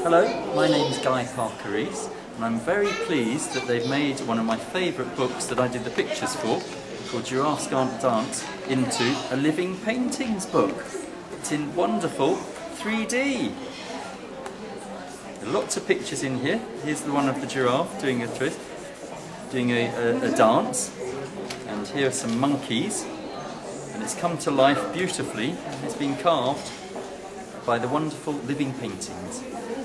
Hello, my name's Parker-Rees, and I'm very pleased that they've made one of my favourite books that I did the pictures for, called Giraffes Can't Dance, into a living paintings book. It's in wonderful 3D. There are lots of pictures in here. Here's the one of the giraffe doing a twist, doing a dance, and here are some monkeys, and it's come to life beautifully. It's been carved by the wonderful living paintings.